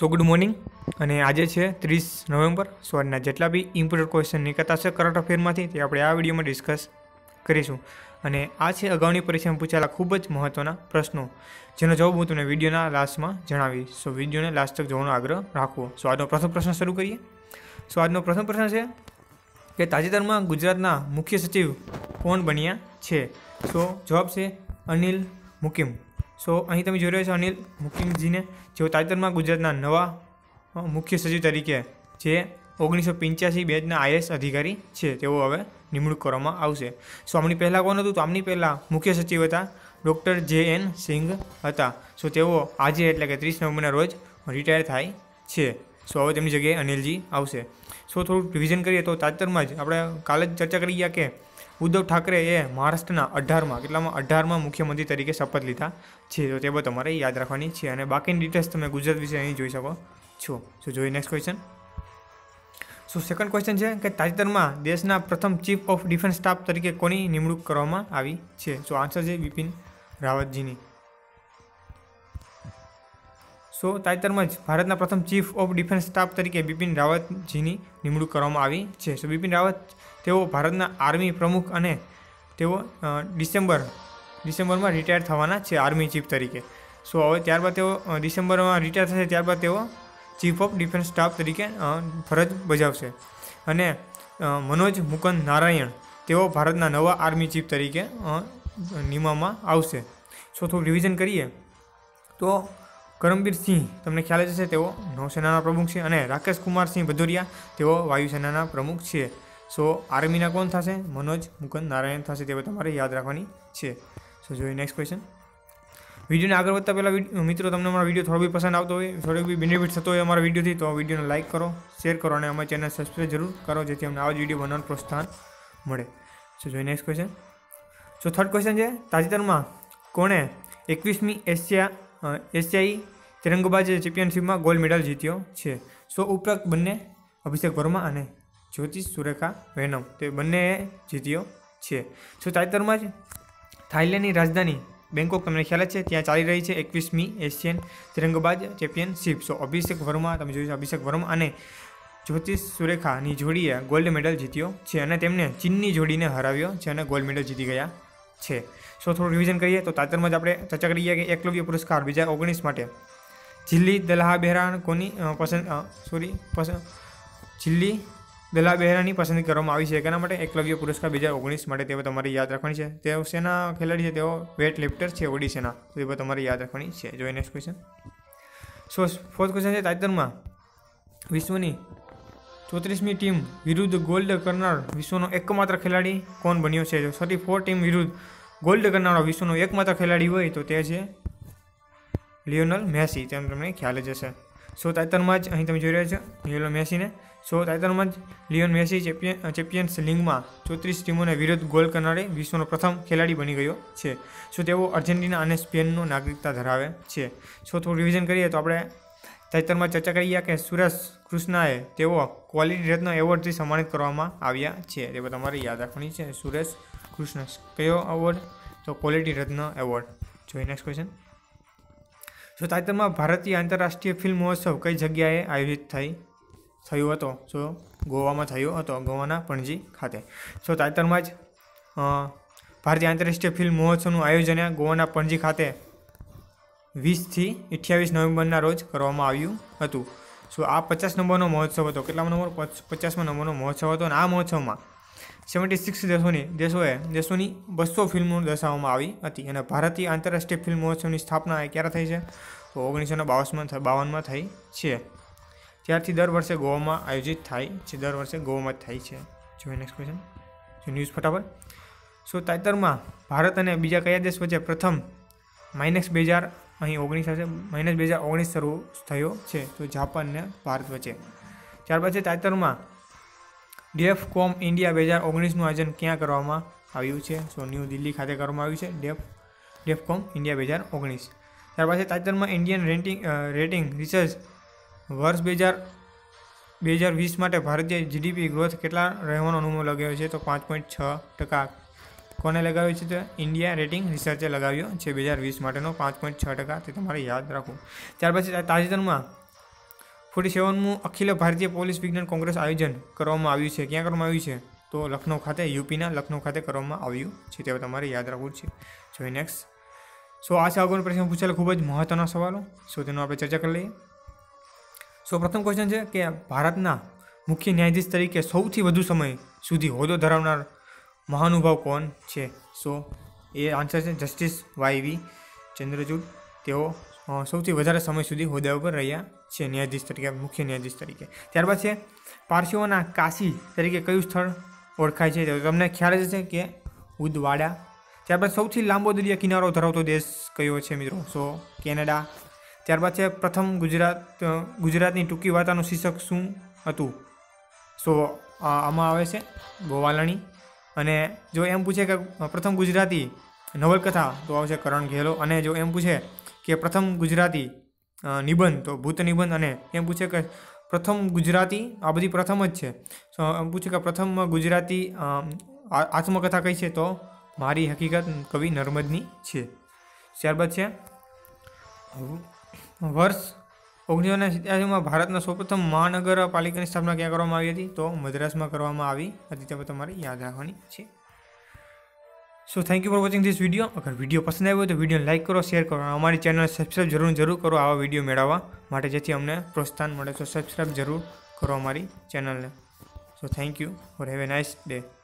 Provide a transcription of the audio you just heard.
સો good morning અને આજે છે 30 નવેમ્બર. સો આજના જેટલા બી ઇમ્પોર્ટન્ટ ક્વેશ્ચન નીકળતા છે કરંટ અફેરમાંથી તે આપણે આ વિડીયોમાં ડિસ્કસ કરીશું. અને આ છે અગાઉની પરીક્ષામાં પૂછાયેલા ખૂબ જ મહત્ત્વના પ્રશ્નો, જેનો જવાબ હું તમને વિડીયોના લાસ્ટમાં જણાવીશ. સો વિડીયોને લાસ્ટ તક જોવાનો આગ્રહ રાખવો. સો આજનો પ્રથમ પ્રશ્ન શરૂ કરીએ. સો આજનો પ્રથમ પ્રશ્ન છે કે તાજેતરમાં ગુજરાતના મુખ્ય સચિવ કોણ બન્યા છે? સો જવાબ છે અનિલ મુકિમ. સો અહીં તમે જોઈ રહ્યા છો અનિલ મુકિમજીને, જેઓ તાજેતરમાં ગુજરાતના નવા મુખ્ય સચિવ તરીકે જે 1985 બેચના IAS અધિકારી છે તેઓ હવે નિમણૂક કરવામાં આવશે. સો આમની પહેલાં કોણ હતું? તો આમની પહેલાં મુખ્ય સચિવ હતા ડૉક્ટર JN સિંઘ હતા. સો તેઓ આજે એટલે કે 30 નવેમ્બરના રોજ રિટાયર થાય છે. સો હવે તેમની જગ્યાએ અનિલજી આવશે. સો થોડું રિવિઝન કરીએ તો તાજેતરમાં જ આપણે કાલે જ ચર્ચા કરી ગયા કે ઉદ્ધવ ઠાકરેએ મહારાષ્ટ્રના 18માં મુખ્યમંત્રી તરીકે શપથ લીધા છે. તો તે બધું તમારે યાદ રાખવાની છે. અને બાકીની ડિટેલ્સ તમે ગુજરાત વિશે અહીં જોઈ શકો છો. સો જોઈએ next question. So second question છે કે તાજેતરમાં દેશના પ્રથમ ચીફ ઓફ ડિફેન્સ સ્ટાફ તરીકે કોની નિમણૂક કરવામાં આવી છે? સો આન્સર છે બિપિન રાવતજીની. સો તાજેતરમાં જ ભારતના પ્રથમ ચીફ ઓફ ડિફેન્સ સ્ટાફ તરીકે બિપિન રાવતજીની નિમણૂક કરવામાં આવી છે. સો બિપિન રાવત તેઓ ભારતના આર્મી પ્રમુખ અને તેઓ ડિસેમ્બરમાં રિટાયર થવાના છે આર્મી ચીફ તરીકે. સો હવે ત્યારબાદ તેઓ ડિસેમ્બરમાં રિટાયર થશે, ત્યારબાદ તેઓ ચીફ ઓફ ડિફેન્સ સ્ટાફ તરીકે ફરજ બજાવશે. અને મનોજ મુકુંદ નારાયણ તેઓ ભારતના નવા આર્મી ચીફ તરીકે નિમવામાં આવશે. સો થોડું રિવિઝન કરીએ તો કરમબીર સિંહ તમને ખ્યાલ જ હશે, તેઓ નૌસેનાના પ્રમુખ છે. અને રાકેશ કુમાર સિંહ ભદૌરિયા તેઓ વાયુસેનાના પ્રમુખ છે. સો આર્મીના કોણ થશે? મનોજ મુકુંદ નારાયણ થશે. તે તમારે યાદ રાખવાની છે. સો જોઈએ નેક્સ્ટ ક્વેશ્ચન. વિડીયોને આગળ વધતા પહેલાં મિત્રો તમને અમારો વિડીયો થોડો બી પસંદ આવતો હોય, થોડો બી બેનિફિટ થતો હોય અમારા વિડીયોથી, તો વિડીયોને લાઇક કરો, શેર કરો અને અમારી ચેનલ સબસ્ક્રાઈબ જરૂર કરો, જેથી અમને આવા જ વિડીયો બનાવવાનું પ્રોત્સાહન મળે. સો જોઈએ next question. So third question છે તાજેતરમાં કોણે 21મી એશિયાઈ તિરંગબાજ ચેમ્પિયનશિપમાં ગોલ્ડ મેડલ જીત્યો છે? સો ઉપરાંત બંને અભિષેક વર્મા અને જ્યોતિષ સુરેખા વેનમ તે બંનેએ જીત્યો છે. સો તાજેતરમાં જ થાઇલેન્ડની રાજધાની બેંકોક તમને ખ્યાલ જ છે, ત્યાં ચાલી રહી છે 21મી એશિયન તિરંગબાજ ચેમ્પિયનશિપ. સો અભિષેક વર્મા તમે જોયું છે, અભિષેક વર્મા અને જ્યોતિષ સુરેખાની જોડીએ ગોલ્ડ મેડલ જીત્યો છે અને તેમને ચીનની જોડીને હરાવ્યો છે અને ગોલ્ડ મેડલ જીતી ગયા છે. સો થોડું રિવિઝન કરીએ તો તાજેતરમાં જ આપણે ચર્ચા કરી ગયા કે એકલવ્ય પુરસ્કાર 2019 માટે ઝિલ્લી દલાહ બેહરા ઝિલ્લી દલાહ બેહરાની પસંદગી કરવામાં આવી છે. કેના માટે? એકલવ્ય પુરસ્કાર 2019 માટે. તેઓ તમારે યાદ રાખવાની છે. તેઓ સેના ખેલાડી છે, તેઓ વેટ લિફ્ટર છે ઓડિશાના. તો એ તમારે યાદ રાખવાની છે. જોઈએ next question. So fourth question છે તાજેતરમાં વિશ્વની 34મી ટીમ વિરુદ્ધ ગોલ્ડ કરનાર વિશ્વનો એકમાત્ર ખેલાડી કોણ બન્યો છે? 34 ટીમ વિરુદ્ધ ગોલ્ડ કરનારો વિશ્વનો એકમાત્ર ખેલાડી હોય તો તે છે લિયોનલ મેસી. તેમ તમને ખ્યાલ જ હશે. સો તાજેતરમાં જ અહીં તમે જોઈ રહ્યા છો લિયોનલ મેસીને. સો તાજેતરમાં જ લિયોન મેસી ચેમ્પિયન્સ લીગમાં 34 ટીમોને વિરુદ્ધ ગોલ કરનારે વિશ્વનો પ્રથમ ખેલાડી બની ગયો છે. સો તેઓ અર્જેન્ટિના અને સ્પેનનો નાગરિકતા ધરાવે છે. સો થોડું રિવિઝન કરીએ તો આપણે તાજેતરમાં ચર્ચા કરી કે સુરેશ કૃષ્ણાએ તેઓ ક્વોલિટી રત્ન એવોર્ડથી સન્માનિત કરવામાં આવ્યા છે. તે તમારે યાદ રાખવાની છે. સુરેશ કૃષ્ણ કયો એવોર્ડ? તો ક્વોલિટી રત્ન એવોર્ડ. જોઈએ નેક્સ્ટ ક્વેશ્ચન. સો તાજેતરમાં ભારતીય આંતરરાષ્ટ્રીય ફિલ્મ મહોત્સવ કઈ જગ્યાએ આયોજિત થયો હતો? સો ગોવામાં થયો હતો, ગોવાના પણજી ખાતે. સો તાજેતરમાં જ ભારતીય આંતરરાષ્ટ્રીય ફિલ્મ મહોત્સવનું આયોજન ગોવાના પણજી ખાતે 20થી 28 નવેમ્બરના રોજ કરવામાં આવ્યું હતું. સો આ 50 નંબરનો મહોત્સવ હતો. કેટલામો નંબર? 50મા નંબરનો મહોત્સવ હતો. અને આ મહોત્સવમાં 76 દેશોની 200 ફિલ્મો દર્શાવવામાં આવી હતી. અને ભારતીય આંતરરાષ્ટ્રીય ફિલ્મ મહોત્સવની સ્થાપના ક્યારે થઈ છે? તો 1952માં થઈ છે. ત્યારથી દર વર્ષે ગોવામાં આયોજિત થાય છે. દર વર્ષે ગોવામાં જ થાય છે. જોઈએ નેક્સ્ટ ક્વેશ્ચન. ન્યૂઝ ફટાફટ. સો તાજેતરમાં ભારત અને બીજા કયા દેશ વચ્ચે પ્રથમ -2019 અહીં 19 હશે, -2019 શરૂ થયો છે? તો જાપાન અને ભારત વચ્ચે. ત્યારબાદ છે તાજેતરમાં ડેફકોમ ઇન્ડિયા 2019નું આયોજન ક્યાં કરવામાં આવ્યું છે? સો ન્યૂ દિલ્હી ખાતે કરવામાં આવ્યું છે ડેફકોમ ઇન્ડિયા 2019. ત્યારબાદ છે તાજેતરમાં ઇન્ડિયન રેટિંગ રિસર્ચ વર્ષ 2020 માટે ભારતીય જીડીપી ગ્રોથ કેટલા રહેવાનો અનુભવ લગાવ્યો છે? તો 5.6%. કોને લગાવ્યો છે? તો ઇન્ડિયા રેટિંગ રિસર્ચે લગાવ્યો છે 2020 માટેનો 5.6%. તે તમારે યાદ રાખવું. ત્યાર પછી તાજેતરમાં 47મું અખિલ ભારતીય પોલીસ વિજ્ઞાન કોંગ્રેસ આયોજન કરવામાં આવ્યું છે. ક્યાં કરવામાં આવ્યું છે? તો લખનૌ ખાતે, યુપીના લખનૌ ખાતે કરવામાં આવ્યું છે. તે તમારે યાદ રાખવું છે. જોઈએ નેક્સ્ટ. સો આ છે આગળનો પ્રશ્ન પૂછેલો ખૂબ જ મહત્વના સવાલો. સો તેનો આપણે ચર્ચા કરી લઈએ. સો પ્રથમ ક્વેશ્ચન છે કે ભારતના મુખ્ય ન્યાયાધીશ તરીકે સૌથી વધુ સમય સુધી હોદ્દો ધરાવનાર મહાનુભાવ કોણ છે? સો એ આન્સર છે જસ્ટિસ YV ચંદ્રચૂડ. તેઓ સૌથી વધારે સમય સુધી હોદ્દા ઉપર રહ્યા છે ન્યાયાધીશ તરીકે, મુખ્ય ન્યાયાધીશ તરીકે. ત્યારબાદ છે પારસીઓના કાશી તરીકે કયું સ્થળ ઓળખાય છે? તો તમને ખ્યાલ જ છે કે ઉદવાડા. ત્યારબાદ સૌથી લાંબો દરિયા કિનારો ધરાવતો દેશ કયો છે મિત્રો? So Canada. ત્યારબાદ છે પ્રથમ ગુજરાતની ટૂંકી વાર્તાનું શીર્ષક શું હતું? સો આમાં આવે છે ગોવાલણી. અને જો એમ પૂછે કે પ્રથમ ગુજરાતી નવલકથા તો આવશે કરણ ઘેલો. અને જો એમ પૂછે કે પ્રથમ ગુજરાતી નિબંધ તો ભૂત નિબંધ. અને એમ પૂછે કે પ્રથમ ગુજરાતી, આ બધી પ્રથમ જ છે. સો એમ પૂછે કે પ્રથમ ગુજરાતી આત્મકથા કઈ છે? તો મારી હકીકત કવિ નર્મદની છે. ત્યારબાદ છે વર્ષ 1987માં ભારતના સૌપ્રથમ મહાનગરપાલિકાની સ્થાપના ક્યાં કરવામાં આવી હતી? તો મદ્રાસમાં કરવામાં આવી હતી. તે તમારે યાદ રાખવાની છે. So thank you for watching this video. અગર વિડીયો પસંદ આવ્યો તો વિડીયોને લાઇક કરો, શેર કરો, અમારી ચેનલ સબસ્ક્રાઈબ જરૂર કરો આવા વિડીયો મેળવવા માટે, જેથી અમને પ્રોત્સાહન મળે. તો સબસ્ક્રાઈબ જરૂર કરો અમારી ચેનલને. So thank you for have a nice day.